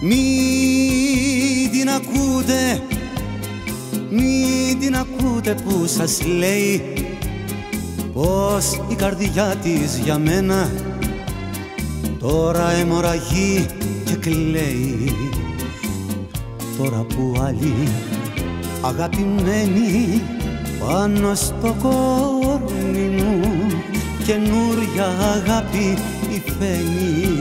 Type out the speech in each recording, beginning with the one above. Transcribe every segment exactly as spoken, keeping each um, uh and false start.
Μην την ακούτε, μην την ακούτε που σας λέει πως η καρδιά της για μένα τώρα αιμορραγεί και κλαίει. Τώρα που άλλη αγαπημένη πάνω στο κόρνι μου καινούρια αγάπη υφαίνει.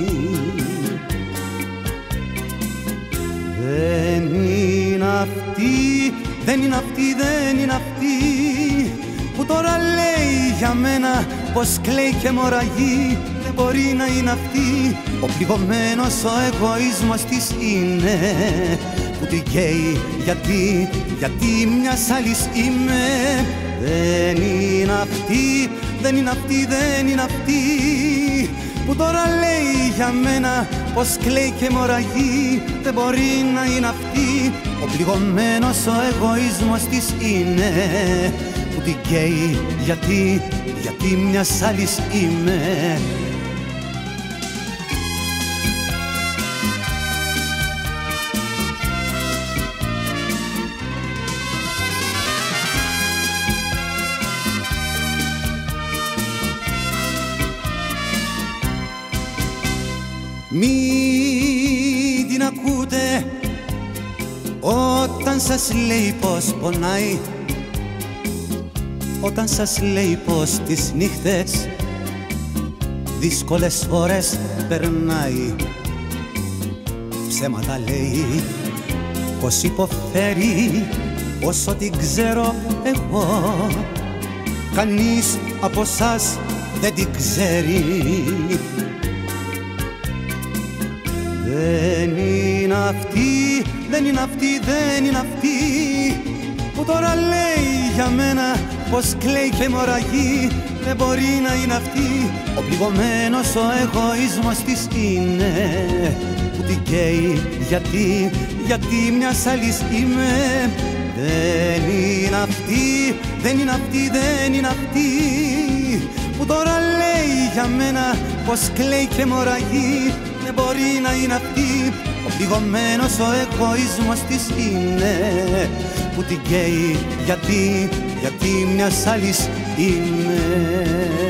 Δεν είναι αυτή, δεν είναι αυτή, δεν είναι αυτή που τώρα λέει για μένα πως κλαίει και μοραγεί. Δεν μπορεί να είναι αυτή, ο πληγωμένος ο εγωισμός της είναι που την καίει. Γιατί, γιατί μιας άλλης είμαι. Δεν είναι αυτή, δεν είναι αυτή, δεν είναι αυτή που τώρα λέει για μένα πως κλαίει και μοραγεί. Δεν μπορεί να είναι αυτή, ο πληγωμένος ο εγωισμός της είναι που την καίει. Γιατί, γιατί μιας άλλης είμαι. Μην την ακούτε όταν σας λέει πως πονάει, όταν σας λέει πως τις νύχτες δύσκολες ώρες περνάει. Ψέματα λέει πως υποφέρει όσο την ξέρω εγώ. Κανείς από σας δεν την ξέρει. Δεν είναι αυτή, δεν είναι αυτή, δεν είναι αυτή που τώρα λέει για μένα πως κλαίει και μοραγεί. Δεν μπορεί να είναι αυτή, ο πληγωμένος ο εγωισμός της είναι που την καίει. Γιατί, γιατί μιας άλλης είμαι. Δεν είναι αυτή, δεν είναι αυτή, δεν είναι αυτή που τώρα λέει για μένα πως κλαίει και μοραγεί. Δεν μπορεί να είναι αυτή, ο πληγωμένος ο εγωισμός της είναι που την καίει. Γιατί, γιατί μιας άλλης είμαι.